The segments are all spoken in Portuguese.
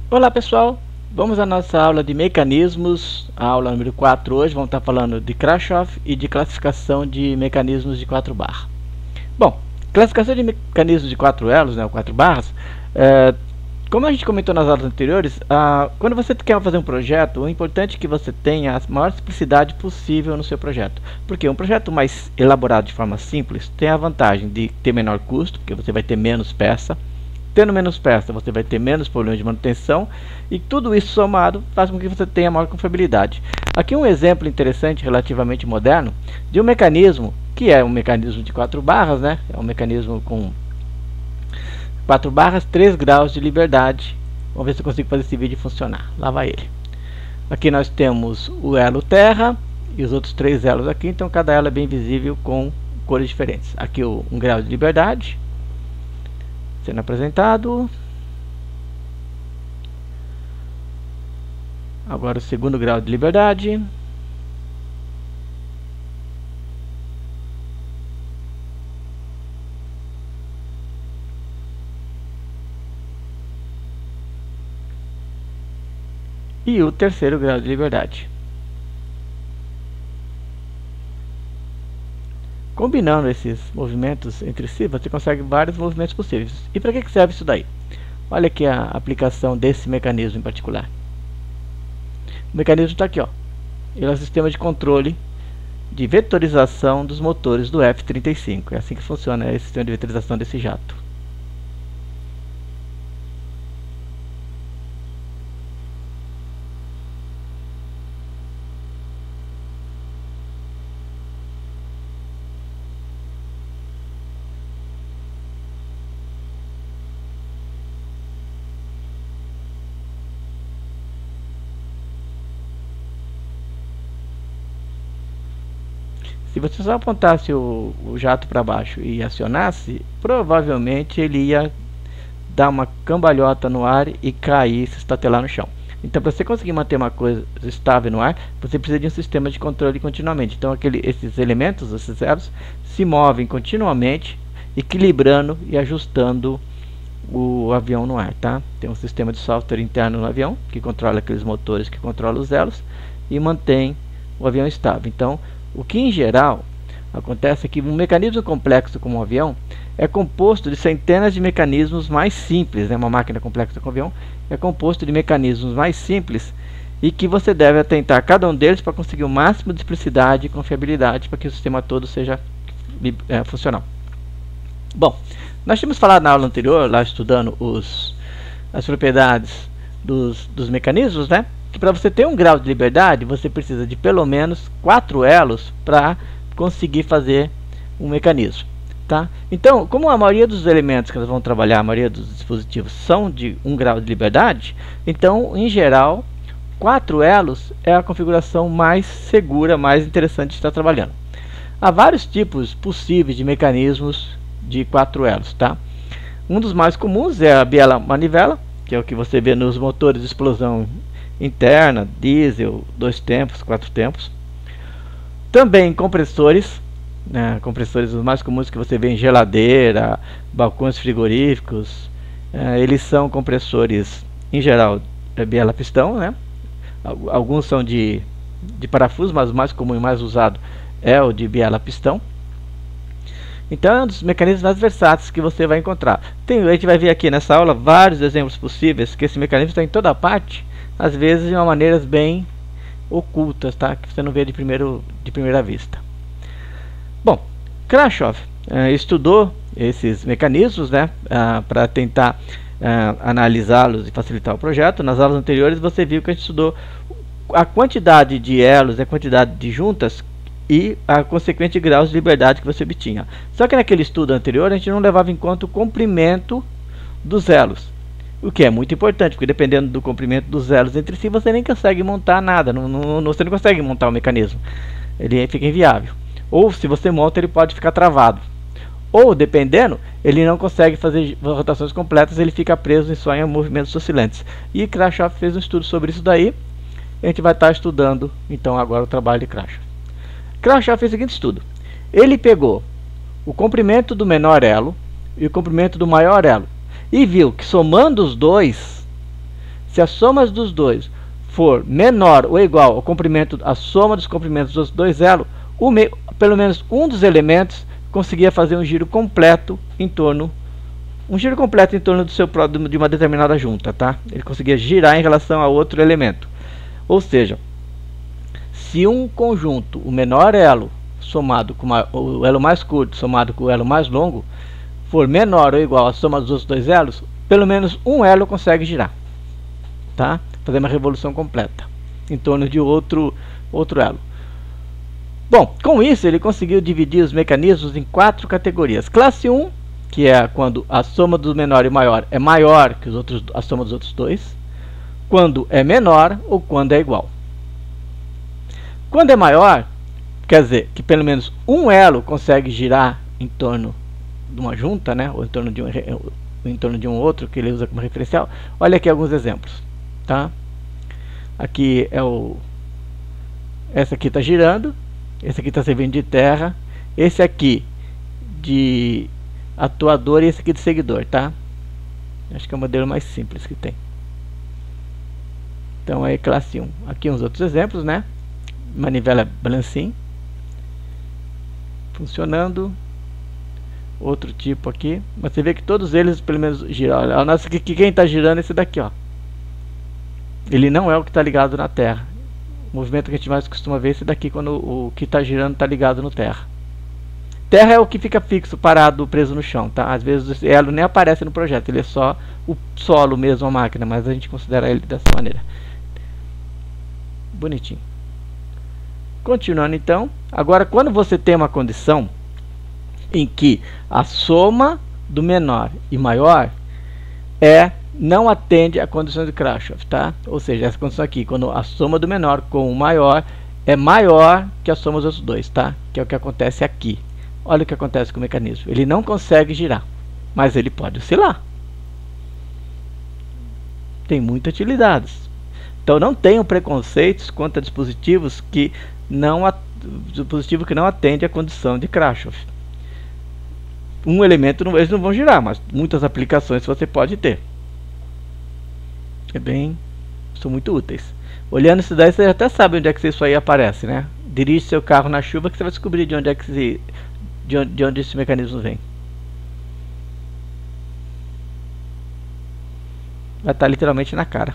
Olá pessoal, vamos à nossa aula de mecanismos, a aula número 4 hoje. Vamos estar falando de Kirchhoff e de classificação de mecanismos de 4 barras. Bom, classificação de mecanismos de 4 elos, né, ou 4 barras, como a gente comentou nas aulas anteriores, quando você quer fazer um projeto, o importante é que você tenha a maior simplicidade possível no seu projeto. Porque um projeto mais elaborado de forma simples tem a vantagem de ter menor custo, porque você vai ter menos peça. Tendo menos peça, você vai ter menos problemas de manutenção, e tudo isso somado faz com que você tenha maior confiabilidade. Aqui um exemplo interessante, relativamente moderno, de um mecanismo, que é um mecanismo de 4 barras, né? É um mecanismo com 4 barras, 3 graus de liberdade. Vamos ver se eu consigo fazer esse vídeo funcionar. Lá vai ele. Aqui nós temos o elo terra e os outros 3 elos aqui, então cada elo é bem visível com cores diferentes. Aqui o 1 grau de liberdade sendo apresentado. Agora o segundo grau de liberdade. E o terceiro grau de liberdade. Combinando esses movimentos entre si, você consegue vários movimentos possíveis. E para que serve isso daí? Olha aqui a aplicação desse mecanismo em particular. O mecanismo está aqui, ó. Ele é um sistema de controle de vetorização dos motores do F-35. É assim que funciona esse sistema de vetorização desse jato. Se você só apontasse o jato para baixo e acionasse, provavelmente ele ia dar uma cambalhota no ar e cair, se estatelar no chão. Então, para você conseguir manter uma coisa estável no ar, você precisa de um sistema de controle continuamente. Então, esses elementos, esses elos, se movem continuamente, equilibrando e ajustando o avião no ar, tá? Tem um sistema de software interno no avião, que controla aqueles motores que controlam os elos e mantém o avião estável. Então, o que em geral acontece é que um mecanismo complexo como um avião é composto de centenas de mecanismos mais simples, né? Uma máquina complexa como um avião é composto de mecanismos mais simples e que você deve atentar cada um deles para conseguir o máximo de simplicidade e confiabilidade para que o sistema todo seja funcional. Bom, nós tínhamos falado na aula anterior, lá estudando as propriedades dos mecanismos, né? Que para você ter um grau de liberdade, você precisa de pelo menos 4 elos para conseguir fazer um mecanismo, tá? Então, como a maioria dos elementos que nós vamos trabalhar, a maioria dos dispositivos são de 1 grau de liberdade, então, em geral, 4 elos é a configuração mais segura, mais interessante de estar trabalhando. Há vários tipos possíveis de mecanismos de 4 elos, tá? Um dos mais comuns é a biela manivela, que é o que você vê nos motores de explosão interna, diesel, 2 tempos, 4 tempos. Também compressores, né, compressores os mais comuns que você vê em geladeira, balcões frigoríficos. Eles são compressores, em geral, biela pistão, né? Alguns são de parafuso, mas o mais comum e mais usado é o de biela pistão. Então é um dos mecanismos mais versáteis que você vai encontrar. A gente vai ver aqui nessa aula vários exemplos possíveis, que esse mecanismo está em toda parte, às vezes de uma maneiras bem ocultas, tá? Que você não vê de primeira vista. Bom, Kirchhoff estudou esses mecanismos, né, para tentar analisá-los e facilitar o projeto. Nas aulas anteriores você viu que a gente estudou a quantidade de elos, a quantidade de juntas e a consequente graus de liberdade que você obtinha. Só que naquele estudo anterior a gente não levava em conta o comprimento dos elos, o que é muito importante, porque dependendo do comprimento dos elos entre si, você nem consegue montar nada, você não consegue montar o mecanismo, ele fica inviável. Ou se você monta, ele pode ficar travado. Ou, dependendo, ele não consegue fazer rotações completas, ele fica preso só em movimentos oscilantes. E Kirchhoff fez um estudo sobre isso daí, e a gente vai estar estudando, então, agora o trabalho de Kirchhoff. Kirchhoff fez o seguinte estudo. Ele pegou o comprimento do menor elo e o comprimento do maior elo, e viu que somando os dois Se a soma dos dois for menor ou igual ao comprimento, a soma dos comprimentos dos dois elos, pelo menos um dos elementos conseguia fazer um giro completo em torno do seu de uma determinada junta, tá? Ele conseguia girar em relação a outro elemento. Ou seja, se um conjunto, o menor elo somado com o elo mais curto somado com o elo mais longo, for menor ou igual à soma dos outros dois elos, pelo menos um elo consegue girar, tá? Fazer uma revolução completa em torno de outro elo. Bom, com isso ele conseguiu dividir os mecanismos em 4 categorias. Classe 1, que é quando a soma do menor e maior é maior que a soma dos outros dois, quando é menor ou quando é igual. Quando é maior, quer dizer que pelo menos um elo consegue girar em torno de uma junta, né, ou em torno de um outro que ele usa como referencial. Olha aqui alguns exemplos, tá? Aqui é essa aqui está girando, esse aqui está servindo de terra, esse aqui de atuador e esse aqui de seguidor, tá? Acho que é o modelo mais simples que tem. Então é classe 1. Aqui uns outros exemplos, né? Manivela balancim funcionando, outro tipo aqui, mas você vê que todos eles pelo menos giram. Olha, nossa, que quem está girando é esse daqui, ó. Ele não é o que está ligado na terra. O movimento que a gente mais costuma ver é esse daqui, quando o que está girando está ligado no terra. Terra é o que fica fixo, parado, preso no chão, tá? Às vezes o elo nem aparece no projeto, ele é só o solo mesmo, a máquina, mas a gente considera ele dessa maneira. Bonitinho. Continuando então, agora quando você tem uma condição em que a soma do menor e maior não atende à condição de Kirchhoff, tá? Ou seja, essa condição aqui, quando a soma do menor com o maior é maior que a soma dos outros dois, tá? Que é o que acontece aqui. Olha o que acontece com o mecanismo. Ele não consegue girar, mas ele pode oscilar. Tem muitas utilidades. Então não tenham preconceitos quanto a dispositivos que não atende à condição de Kirchhoff. Um elemento eles não vão girar, mas muitas aplicações você pode ter. São muito úteis. Olhando isso daí, você até sabe onde é que isso aí aparece, né? Dirige seu carro na chuva que você vai descobrir de onde é que de onde esse mecanismo vem. Vai estar literalmente na cara.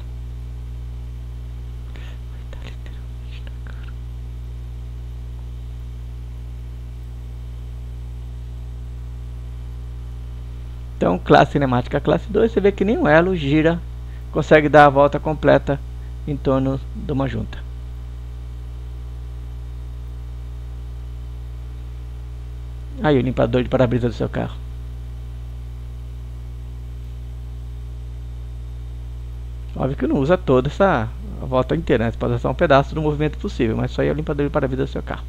Então, classe cinemática classe 2, você vê que nenhum elo gira, consegue dar a volta completa em torno de uma junta. Aí o limpador de para-brisa do seu carro. Óbvio que não usa toda essa volta inteira, né? Você pode usar só um pedaço do movimento possível, mas isso aí é o limpador de para-brisa do seu carro.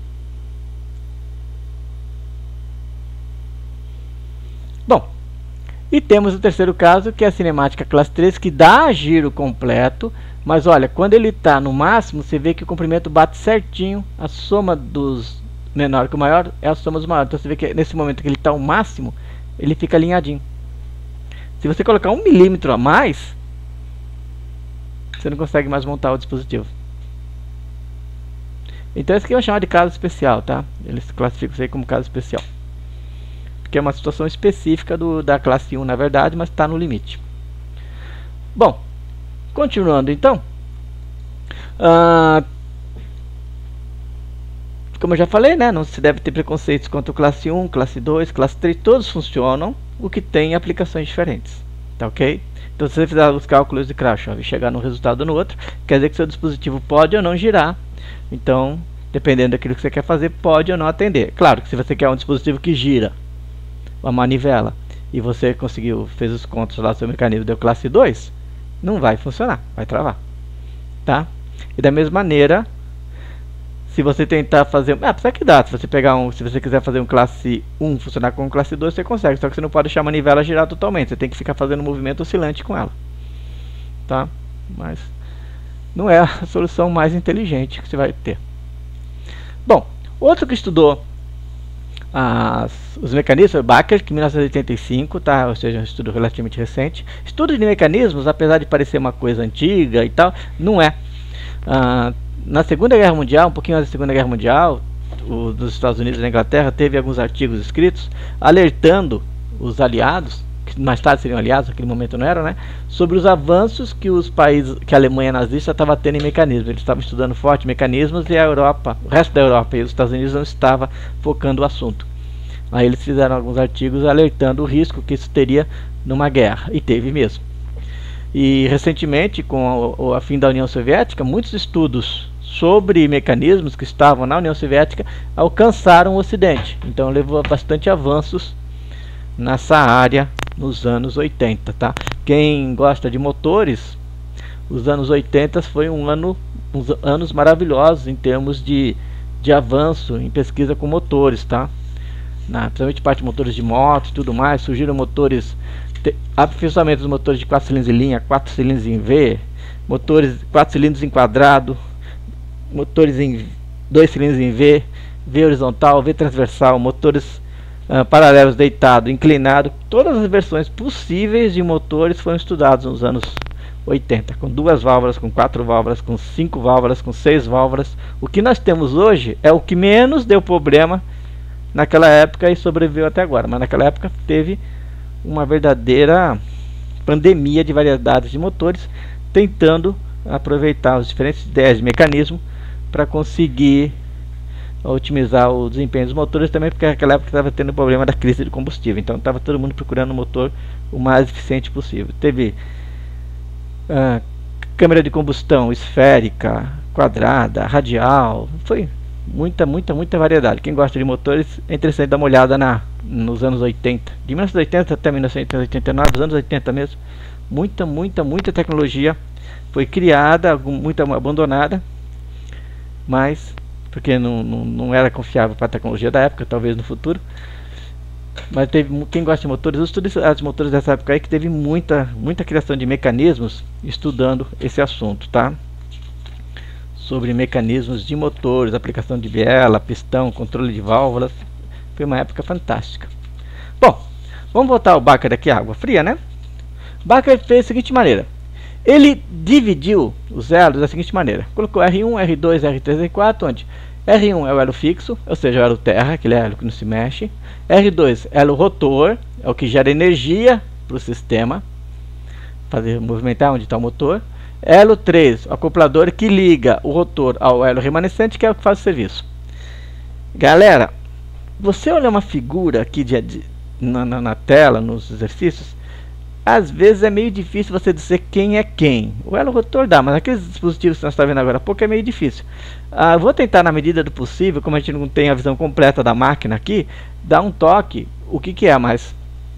Bom, e temos o terceiro caso, que é a cinemática classe 3, que dá giro completo, mas olha, quando ele está no máximo, você vê que o comprimento bate certinho, a soma dos menor com o maior é a soma dos maiores. Então você vê que nesse momento que ele está ao máximo, ele fica alinhadinho. Se você colocar 1 milímetro a mais, você não consegue mais montar o dispositivo. Então esse aqui eu vou chamar de caso especial, tá? Eles classificam isso aí como caso especial, que é uma situação específica da classe 1, na verdade, mas está no limite. Bom, continuando então, como eu já falei, né, não se deve ter preconceitos quanto a classe 1, classe 2, classe 3, todos funcionam, o que tem aplicações diferentes, tá ok? Então se você fizer os cálculos de Kirchhoff e chegar num resultado no outro, quer dizer que seu dispositivo pode ou não girar. Então, dependendo daquilo que você quer fazer, pode ou não atender. Claro que se você quer um dispositivo que gira, uma manivela, e você fez os contos lá, seu mecanismo deu classe 2, não vai funcionar, vai travar, tá? E da mesma maneira, se você tentar fazer, apesar que dá, se você quiser fazer um classe 1 funcionar com um classe 2, você consegue, só que você não pode deixar a manivela girar totalmente, você tem que ficar fazendo um movimento oscilante com ela, tá? Mas não é a solução mais inteligente que você vai ter. Bom, outro que estudou os mecanismos, Baker, que em 1985, tá? Ou seja, um estudo relativamente recente. Estudo de mecanismos, apesar de parecer uma coisa antiga e tal, não é. Na Segunda Guerra Mundial, um pouquinho antes da Segunda Guerra Mundial, dos Estados Unidos e da Inglaterra, teve alguns artigos escritos alertando os aliados, que mais tarde seriam aliados, naquele momento não eram, né, sobre os avanços que os países, que a Alemanha nazista estava tendo em mecanismos. Eles estavam estudando forte mecanismos e a Europa, o resto da Europa e os Estados Unidos não estava focando o assunto. Aí eles fizeram alguns artigos alertando o risco que isso teria numa guerra, e teve mesmo. E recentemente, com o fim da União Soviética, muitos estudos sobre mecanismos que estavam na União Soviética alcançaram o Ocidente. Então levou a bastante avanços nessa área nos anos 80, tá? Quem gosta de motores, os anos 80 foi uns anos maravilhosos em termos de avanço em pesquisa com motores, tá? Principalmente parte de motores de moto e tudo mais, surgiram motores, aperfeiçoamento dos motores de 4 cilindros em linha, 4 cilindros em V, motores 4 cilindros em quadrado, motores em 2 cilindros em V, V horizontal, V transversal, motores paralelos deitado, inclinado. Todas as versões possíveis de motores foram estudados nos anos 80, com 2 válvulas, com 4 válvulas, com 5 válvulas, com 6 válvulas. O que nós temos hoje é o que menos deu problema naquela época e sobreviveu até agora, mas naquela época teve uma verdadeira pandemia de variedades de motores, tentando aproveitar as diferentes ideias de mecanismo para conseguir otimizar o desempenho dos motores, também porque naquela época estava tendo o problema da crise de combustível, então estava todo mundo procurando um motor o mais eficiente possível. Teve câmara de combustão esférica, quadrada, radial, foi muita variedade. Quem gosta de motores é interessante dar uma olhada nos anos 80, de 1980 até 1989, dos anos 80 mesmo. Muita tecnologia foi criada, muita abandonada, mas porque não era confiável para a tecnologia da época, talvez no futuro. Mas teve, quem gosta de motores, os estudos de motores dessa época aí, que teve muita criação de mecanismos estudando esse assunto, tá? Sobre mecanismos de motores, aplicação de biela, pistão, controle de válvulas. Foi uma época fantástica. Bom, vamos voltar ao Baker aqui, água fria, né? Baker fez da seguinte maneira: ele dividiu os elos da seguinte maneira: colocou R1, R2, R3 e R4, onde R1 é o elo fixo, ou seja, o elo terra, aquele elo que não se mexe. R2 é o rotor, é o que gera energia para o sistema fazer movimentar onde está o motor. Elo 3, o acoplador que liga o rotor ao elo remanescente, que é o que faz o serviço. Galera, você olha uma figura aqui na tela, nos exercícios, às vezes é meio difícil você dizer quem é quem. O elo rotor dá, mas aqueles dispositivos que nós estamos vendo agora há pouco é meio difícil. Vou tentar, na medida do possível, como a gente não tem a visão completa da máquina aqui, dar um toque o que é, mas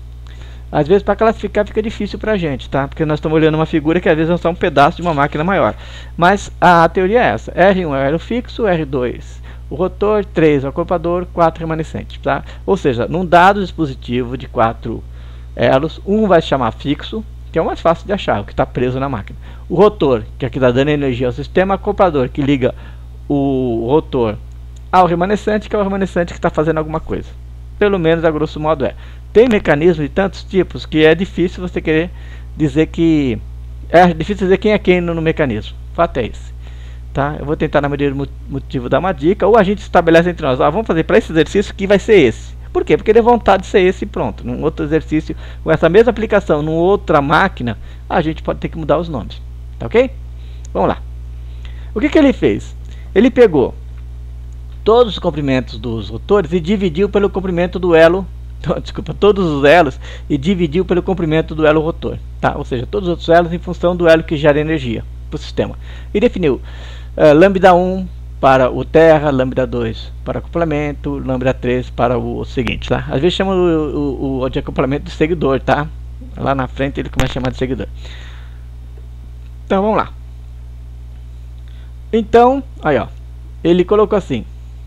às vezes para classificar fica difícil para a gente, tá? Porque nós estamos olhando uma figura que às vezes é só um pedaço de uma máquina maior. Mas a teoria é essa: R1 é o elo fixo, R2 o rotor, 3 o acoplador, 4 remanescente, tá? Ou seja, num dado dispositivo de 4 elos, um vai se chamar fixo, que é o mais fácil de achar, o que está preso na máquina. O rotor, que aqui está dando energia ao sistema, acoplador, que liga o rotor ao remanescente, que é o remanescente que está fazendo alguma coisa. Pelo menos a grosso modo é. Tem mecanismos de tantos tipos que é difícil você querer dizer que... é difícil dizer quem é quem no mecanismo. O fato é esse. Tá? Eu vou tentar, na medida do motivo, dar uma dica, ou a gente estabelece entre nós: vamos fazer para esse exercício que vai ser esse. Por quê? Porque ele é vontade de ser esse e pronto. Num outro exercício, com essa mesma aplicação, numa outra máquina, a gente pode ter que mudar os nomes. Tá ok? Vamos lá. O que ele fez? Ele pegou todos os comprimentos dos rotores e dividiu pelo comprimento do elo, desculpa, todos os elos, e dividiu pelo comprimento do elo rotor. Tá? Ou seja, todos os outros elos em função do elo que gera energia para o sistema. E definiu lambda 1 para o terra, lambda 2 para acoplamento, lambda 3 para o seguinte, tá? Às vezes chama o de acoplamento de seguidor, tá? Lá na frente ele começa a chamar de seguidor. Então vamos lá. Então, aí ó, ele colocou assim: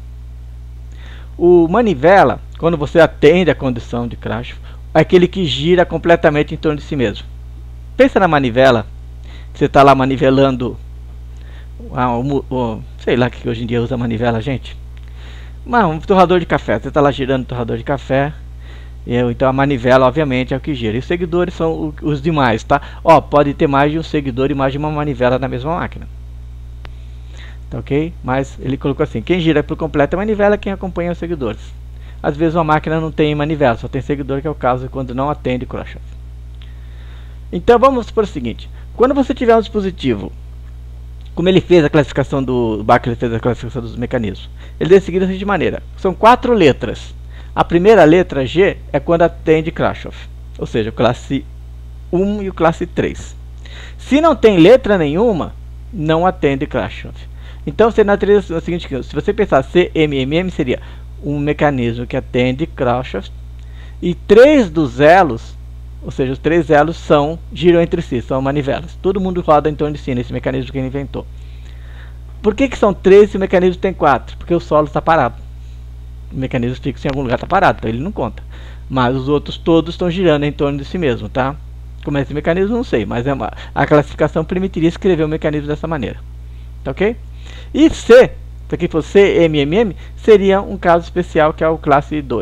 o manivela, quando você atende a condição de crash, é aquele que gira completamente em torno de si mesmo. Pensa na manivela, você está lá manivelando sei lá que hoje em dia usa manivela, gente. um torrador de café. Você está lá girando o torrador de café. Então a manivela, obviamente, é o que gira. E os seguidores são os demais, tá? Ó, pode ter mais de um seguidor e mais de uma manivela na mesma máquina. Tá ok? Mas ele colocou assim: quem gira por completo é a manivela, quem acompanha os seguidores. Às vezes uma máquina não tem manivela, só tem seguidor, que é o caso quando não atende Kirchhoff. Então vamos para o seguinte: quando você tiver um dispositivo, como ele fez a classificação do Bacher, fez a classificação dos mecanismos, ele decidiu da seguinte maneira: são 4 letras. A primeira letra G é quando atende Kirchhoff, ou seja, o classe 1 e o classe 3. Se não tem letra nenhuma, não atende Kirchhoff. Então você teria o seguinte: se você pensar CMMM, seria um mecanismo que atende Kirchhoff, e 3 dos elos, ou seja, os 3 elos giram entre si, são manivelas. Todo mundo roda em torno de si nesse mecanismo que ele inventou. Por que são 3 e o mecanismo tem 4? Porque o solo está parado. O mecanismo fixo em algum lugar está parado, então ele não conta. Mas os outros todos estão girando em torno de si mesmo, tá? Como é esse mecanismo, não sei, mas a classificação permitiria escrever o mecanismo dessa maneira. Tá ok? E C, se aqui fosse CMMM, seria um caso especial, que é o classe 2.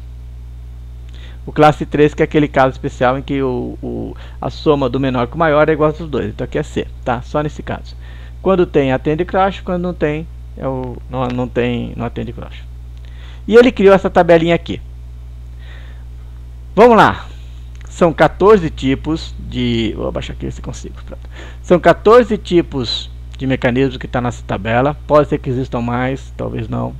O classe 3, que é aquele caso especial em que a soma do menor com o maior é igual aos dois. Então aqui é C, tá? Só nesse caso. Quando tem, atende Kirchhoff, quando não tem, não atende Kirchhoff. E ele criou essa tabelinha aqui. Vamos lá. São 14 tipos de... Vou abaixar aqui se consigo. Pronto. São 14 tipos de mecanismos que está nessa tabela. Pode ser que existam mais, talvez não.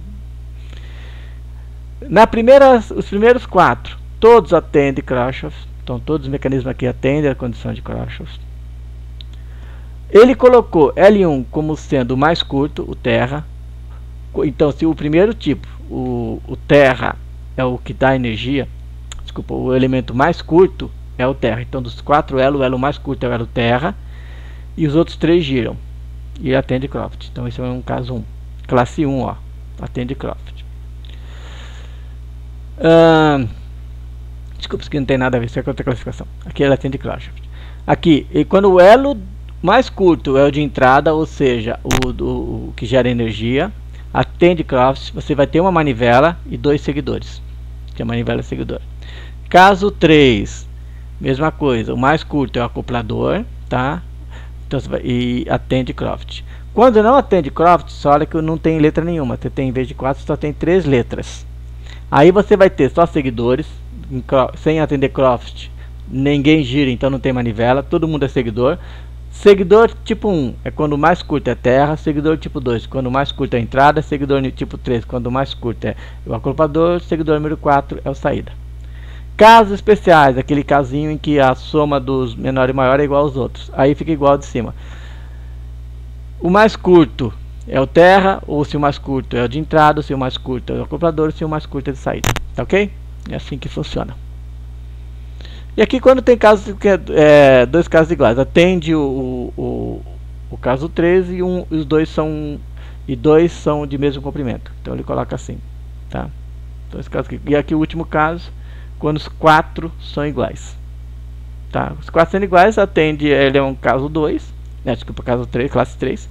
Os primeiros 4, todos atendem Kirchhoff. Então todos os mecanismos aqui atendem a condição de Kirchhoff. Ele colocou L1 como sendo o mais curto, o terra. Então, se o primeiro tipo, o terra, é o que dá energia, desculpa, o elemento mais curto é o terra. Então, dos 4 elos, o elo mais curto é o elo terra, e os outros 3 giram e atende Kirchhoff. Então, esse é um caso 1. Classe 1, ó, atende Kirchhoff. Desculpa, isso aqui não tem nada a ver, isso é outra classificação. Aqui ele atende Kirchhoff. Aqui, e quando o elo mais curto é o de entrada, ou seja, o que gera energia, atende Kirchhoff, você vai ter uma manivela e 2 seguidores, que é a manivela seguidor. Caso 3, mesma coisa, o mais curto é o acoplador, tá? Então, e atende Kirchhoff. Quando não atende Kirchhoff, só olha que não tem letra nenhuma, você tem, em vez de 4, só tem 3 letras. Aí você vai ter só seguidores, sem atender Kirchhoff, ninguém gira, então não tem manivela, todo mundo é seguidor. Seguidor tipo 1 é quando o mais curto é terra. Seguidor tipo 2 quando o mais curto é entrada. Seguidor tipo 3 quando o mais curto é o acoplador. Seguidor número 4 é o saída. Casos especiais, aquele casinho em que a soma dos menor e maior é igual aos outros. Aí fica igual de cima. O mais curto é o terra, ou se o mais curto é o de entrada, se o mais curto é o acoplador, se o mais curto é de saída. Tá ok? É assim que funciona. E aqui, quando tem casos que dois casos iguais, atende o caso 3 e os dois são de mesmo comprimento. Então ele coloca assim, tá? Dois casos aqui. E aqui o último caso, quando os 4 são iguais, tá? Os 4 sendo iguais, atende, ele é um caso 2, desculpa, caso 3, classe 3,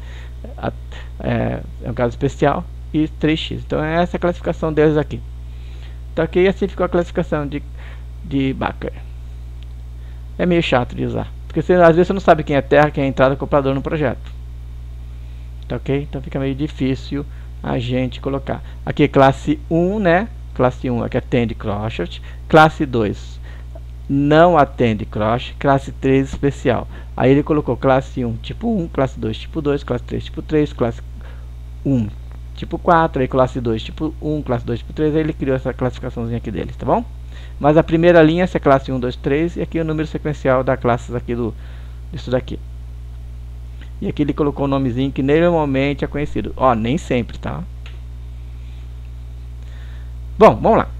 é um caso especial, e 3x. Então é essa a classificação deles aqui. Então aqui assim ficou a classificação de Bacher. É meio chato de usar, porque às vezes você não sabe quem é terra, quem é entrada, acoplador no projeto. Tá ok? Então fica meio difícil a gente colocar. Aqui classe 1, né? Classe 1 é que atende Kirchhoff. Classe 2 não atende Kirchhoff. Classe 3 especial. Aí ele colocou classe 1 tipo 1, classe 2 tipo 2, classe 3 tipo 3, classe 1 tipo 4, aí classe 2 tipo 1, classe 2 tipo 3. Aí ele criou essa classificaçãozinha aqui deles, tá bom? Mas a primeira linha é classe 1, 2, 3, e aqui é o número sequencial da classe aqui disso daqui. E aqui ele colocou um nomezinho que normalmente é conhecido. Ó, nem sempre, tá? Bom, vamos lá.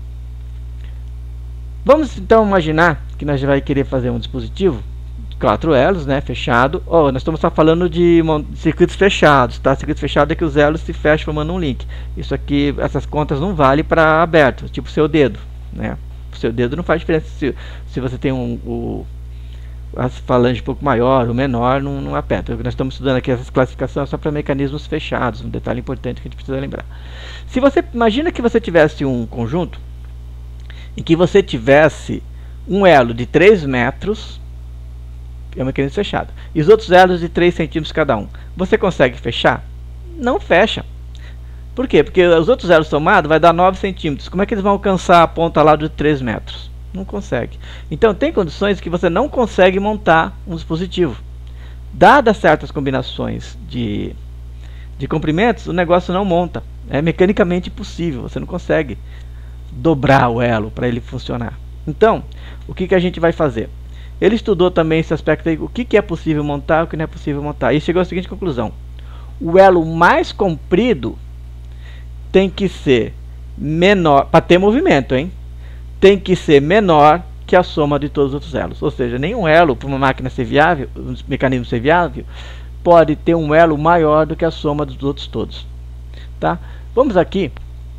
Vamos então imaginar que nós vai querer fazer um dispositivo de 4 elos, né, fechado. Ó, nós estamos só falando de circuitos fechados, tá? Circuito fechado é que os elos se fecham formando um link. Isso aqui, essas contas não valem para aberto, tipo seu dedo, né? Seu dedo não faz diferença se você tem a falange um pouco maior ou menor não aperta. Nós estamos estudando aqui essas classificações só para mecanismos fechados, um detalhe importante que a gente precisa lembrar. Se você imagina que você tivesse um conjunto em que você tivesse um elo de 3 metros, é um mecanismo fechado, e os outros elos de 3 centímetros cada um, você consegue fechar? Não fecha. Por quê? Porque os outros elos somados vai dar 9 centímetros. Como é que eles vão alcançar a ponta lá de 3 metros? Não consegue. Então tem condições que você não consegue montar um dispositivo. Dadas certas combinações de comprimentos, o negócio não monta. É mecanicamente impossível. Você não consegue dobrar o elo para ele funcionar. Então, o que a gente vai fazer? Ele estudou também esse aspecto aí, o que é possível montar e o que não é possível montar. E chegou à seguinte conclusão. O elo mais comprido tem que ser menor, para ter movimento, hein? Tem que ser menor que a soma de todos os outros elos. Ou seja, nenhum elo, para uma máquina ser viável, um mecanismo ser viável, pode ter um elo maior do que a soma dos outros todos. Tá? Vamos aqui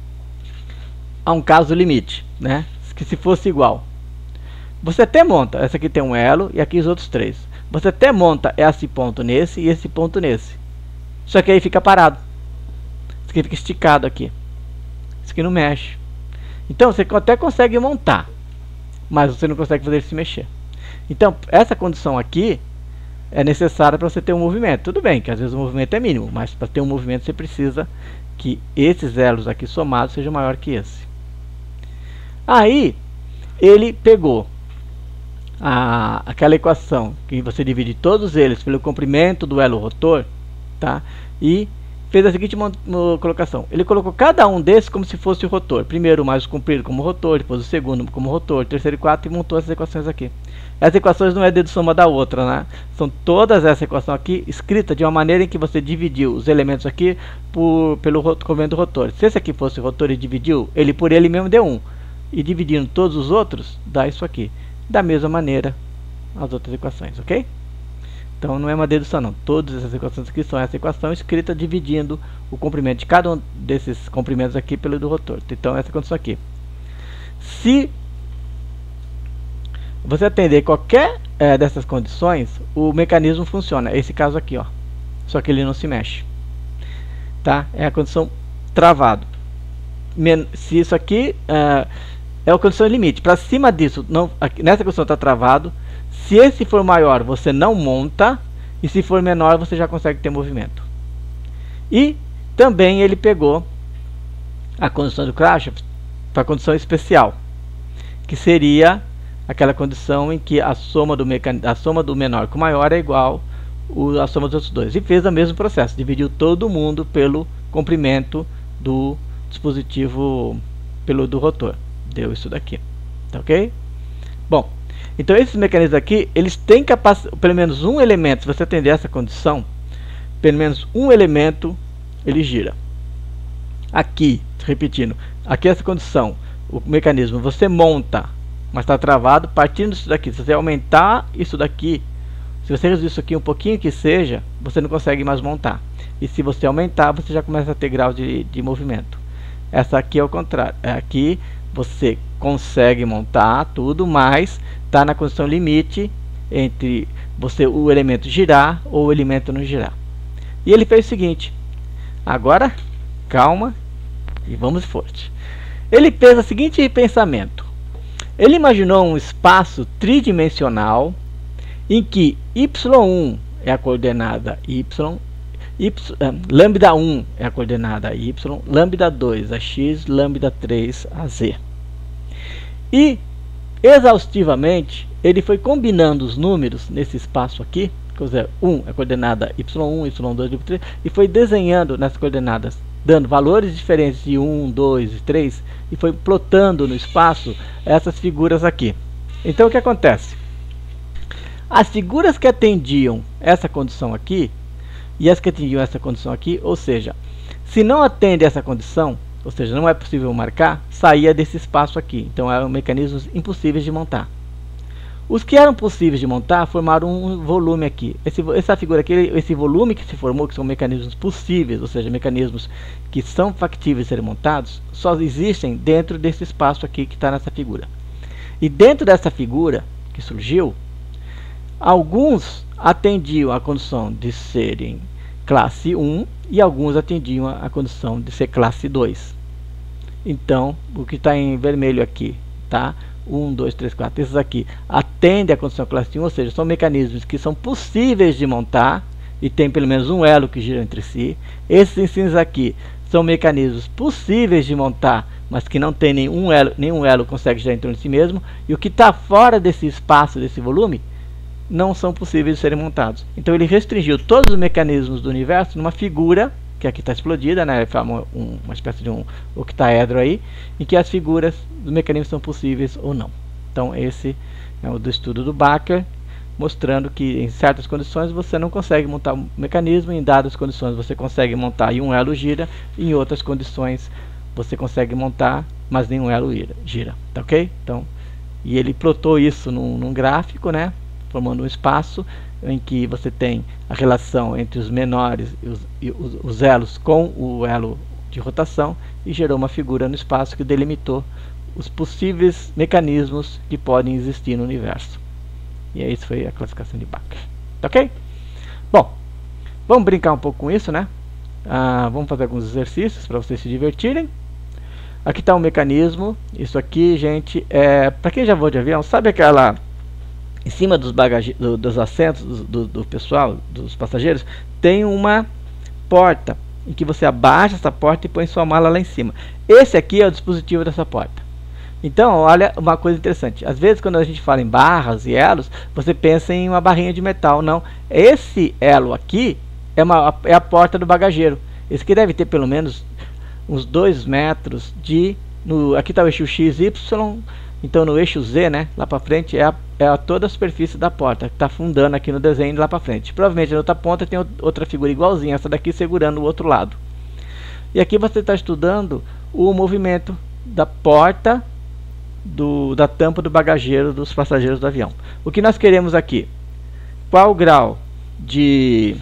a um caso limite, né? Que se fosse igual. Você até monta, essa aqui tem um elo e aqui os outros 3. Você até monta esse ponto nesse e esse ponto nesse. Só que aí fica parado. Isso aqui fica esticado aqui. Isso aqui não mexe. Então você até consegue montar, mas você não consegue fazer ele se mexer. Então essa condição aqui é necessária para você ter um movimento. Tudo bem que às vezes o movimento é mínimo, mas para ter um movimento você precisa que esses elos aqui somados sejam maior que esse. Aí ele pegou aquela equação que você divide todos eles pelo comprimento do elo rotor, tá? E fez a seguinte colocação. Ele colocou cada um desses como se fosse o rotor. Primeiro o mais comprido como rotor, depois o segundo como rotor, terceiro e quarto, e montou essas equações aqui. Essas equações não é dedução uma da outra, né? São todas essa equação aqui escrita de uma maneira em que você dividiu os elementos aqui pelo comprimento do rotor. Se esse aqui fosse o rotor e dividiu, ele por ele mesmo deu 1. E dividindo todos os outros, dá isso aqui. Da mesma maneira as outras equações, ok? Então não é uma dedução não, todas essas equações aqui são essa equação escrita dividindo o comprimento de cada um desses comprimentos aqui pelo do rotor. Então essa condição aqui. Se você atender qualquer dessas condições, o mecanismo funciona. Esse caso aqui, ó, só que ele não se mexe. Tá? É a condição travado. Se isso aqui é a condição limite, para cima disso, não, aqui, nessa condição está travado. Se esse for maior, você não monta, e se for menor, você já consegue ter movimento. E também ele pegou a condição do Kirchhoff para a condição especial, que seria aquela condição em que a soma do menor com o maior é igual à soma dos outros dois. E fez o mesmo processo, dividiu todo mundo pelo comprimento do dispositivo, do rotor. Deu isso daqui, tá ok? Bom, então esses mecanismos aqui, eles têm capacidade, pelo menos um elemento, se você atender essa condição, pelo menos um elemento ele gira. Aqui, repetindo, aqui essa condição, o mecanismo você monta, mas está travado, partindo disso daqui. Se você aumentar isso daqui, se você reduzir isso aqui um pouquinho que seja, você não consegue mais montar. E se você aumentar, você já começa a ter grau de movimento. Essa aqui é o contrário. Aqui você consegue montar tudo, mas está na condição limite entre o elemento girar ou o elemento não girar. E ele fez o seguinte. Agora, calma e vamos forte. Ele fez o seguinte pensamento. Ele imaginou um espaço tridimensional em que y1 é a coordenada y, lambda 1 é a coordenada y, lambda 2 a x, lambda 3 a z. E exaustivamente ele foi combinando os números nesse espaço aqui, quer dizer, 1 é a coordenada y1, y2, y3, e foi desenhando nessas coordenadas, dando valores diferentes de 1, 2 e 3, e foi plotando no espaço essas figuras aqui. Então o que acontece? As figuras que atendiam essa condição aqui e as que atendiam essa condição aqui, ou seja, se não atende essa condição, ou seja, não é possível marcar, saía desse espaço aqui. Então eram mecanismos impossíveis de montar. Os que eram possíveis de montar formaram um volume aqui. Essa figura aqui, esse volume que se formou, que são mecanismos possíveis, ou seja, mecanismos que são factíveis de serem montados, só existem dentro desse espaço aqui que está nessa figura. E dentro dessa figura que surgiu, Alguns atendiam a condição de serem classe 1 e alguns atendiam a condição de ser classe 2. Então, o que está em vermelho aqui, tá? 1, 2, 3, 4, esses aqui atendem a condição classe 1, ou seja, são mecanismos que são possíveis de montar e tem pelo menos um elo que gira entre si. Esses em cinza aqui são mecanismos possíveis de montar, mas que não tem nenhum elo consegue girar em torno de si mesmo, e o que está fora desse espaço, desse volume, não são possíveis de serem montados. Então ele restringiu todos os mecanismos do universo numa figura, que aqui está explodida, né? Ele forma uma espécie de um octaedro aí, em que as figuras dos mecanismos são possíveis ou não. Então esse é o do estudo do Bakker, mostrando que em certas condições você não consegue montar um mecanismo, em dadas condições você consegue montar e um elo gira, em outras condições você consegue montar, mas nenhum elo gira, tá ok? Então, e ele plotou isso num gráfico, né? Formando um espaço em que você tem a relação entre os menores e os elos com o elo de rotação, e gerou uma figura no espaço que delimitou os possíveis mecanismos que podem existir no universo. E aí isso foi a classificação de Bakker. Tá ok? Bom, vamos brincar um pouco com isso, né? Vamos fazer alguns exercícios para vocês se divertirem. Aqui está um mecanismo. Isso aqui, gente, para quem já voa de avião, sabe aquela... Em cima dos assentos do pessoal, dos passageiros, tem uma porta em que você abaixa essa porta e põe sua mala lá em cima. Esse aqui é o dispositivo dessa porta. Então, olha uma coisa interessante. Às vezes, quando a gente fala em barras e elos, você pensa em uma barrinha de metal. Não. Esse elo aqui é a porta do bagageiro. Esse aqui deve ter pelo menos uns 2 metros de... aqui está o eixo X, Y. Então, no eixo Z, né, lá para frente, é toda a superfície da porta, que está afundando aqui no desenho lá para frente. Provavelmente na outra ponta tem outra figura igualzinha, essa daqui segurando o outro lado. E aqui você está estudando o movimento da porta, da tampa do bagageiro dos passageiros do avião. O que nós queremos aqui? Qual o grau de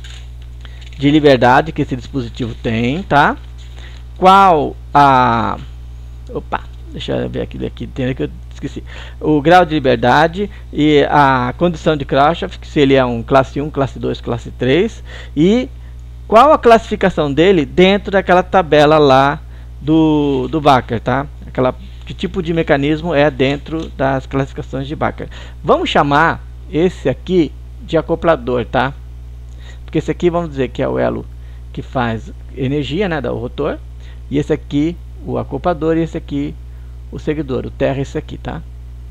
liberdade que esse dispositivo tem, tá? Qual a... Opa! Deixa eu ver aqui tem que eu esqueci. O grau de liberdade e a condição de Krauschoff, se ele é um classe 1, classe 2, classe 3, e qual a classificação dele dentro daquela tabela lá do Bakker, tá? Que tipo de mecanismo é dentro das classificações de Bakker. Vamos chamar esse aqui de acoplador, tá? Porque esse aqui vamos dizer que é o elo que faz energia, né, do rotor, e esse aqui o acoplador, e esse aqui o seguidor. O terra é esse aqui, tá?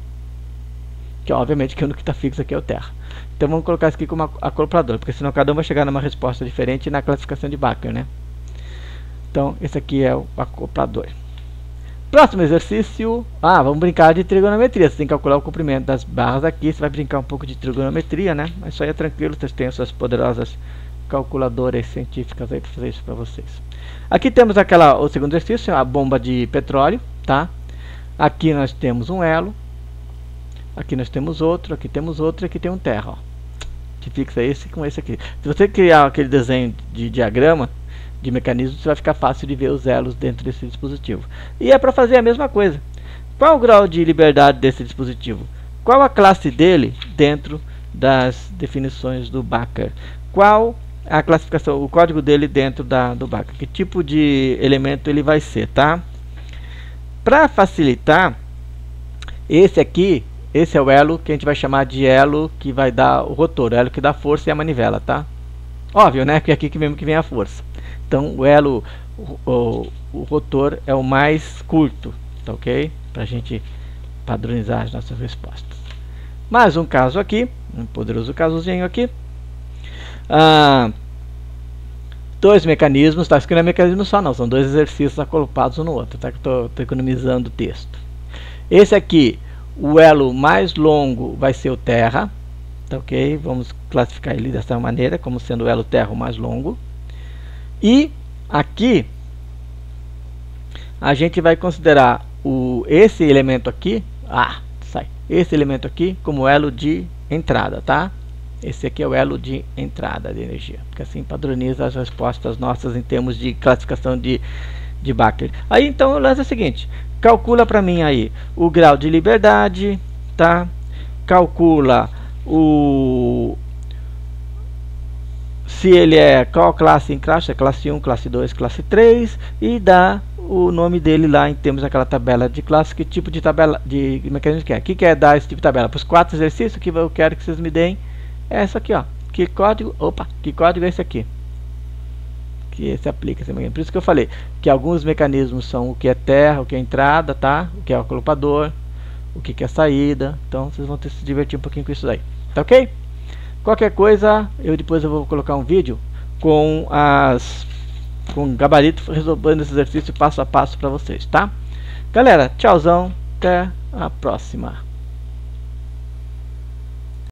Que obviamente que o único que está fixo aqui é o terra. Então vamos colocar isso aqui como acoplador, porque senão cada um vai chegar numa resposta diferente na classificação de Bakker, né? Então esse aqui é o acoplador. Próximo exercício. Vamos brincar de trigonometria. Você tem que calcular o comprimento das barras aqui. Você vai brincar um pouco de trigonometria, né? Mas isso aí é tranquilo, vocês têm as suas poderosas calculadoras científicas aí para fazer isso para vocês. Aqui temos o segundo exercício, a bomba de petróleo, tá? Aqui nós temos um elo, aqui nós temos outro, aqui temos outro, e aqui tem um terra, ó, que fixa esse com esse aqui. Se você criar aquele desenho de diagrama de mecanismo, você vai ficar fácil de ver os elos dentro desse dispositivo. E é para fazer a mesma coisa. Qual o grau de liberdade desse dispositivo? Qual a classe dele dentro das definições do Bakker? Qual a classificação, o código dele dentro do Bakker? Que tipo de elemento ele vai ser, tá? Para facilitar, esse é o elo que a gente vai chamar de elo que vai dar o rotor, o elo que dá força e a manivela, tá? Óbvio, né? Que é aqui mesmo que vem a força. Então o elo, o rotor é o mais curto, tá ok? Para a gente padronizar as nossas respostas. Mais um caso aqui, um poderoso casozinho aqui. Dois mecanismos, tá? Isso aqui não é mecanismo só não, são dois exercícios acoplados um no outro, tá? Que eu tô economizando o texto. Esse aqui, o elo mais longo vai ser o terra, tá ok? Vamos classificar ele dessa maneira, como sendo o elo terra o mais longo. E aqui, a gente vai considerar esse elemento aqui, esse elemento aqui como elo de entrada, tá? Esse aqui é o elo de entrada de energia, porque assim padroniza as respostas nossas em termos de classificação de Bakker. Aí então o lance é o seguinte: calcula para mim aí o grau de liberdade, tá? Calcula se ele é qual classe encaixa, classe 1, classe 2, classe 3, e dá o nome dele lá em termos daquela tabela de classe, que tipo de tabela de mecanismo que é. O que quer dar esse tipo de tabela? Para os 4 exercícios que eu quero que vocês me deem é essa aqui, ó. Que código é esse aqui? Que se aplica esse mecanismo. Por isso que eu falei que alguns mecanismos são o que é terra, o que é entrada, tá? O que é o acoplpador, o que é saída. Então vocês vão ter que se divertir um pouquinho com isso daí. Tá ok? Qualquer coisa, depois eu vou colocar um vídeo com gabarito resolvendo esse exercício passo a passo para vocês, tá? Galera, tchauzão, até a próxima.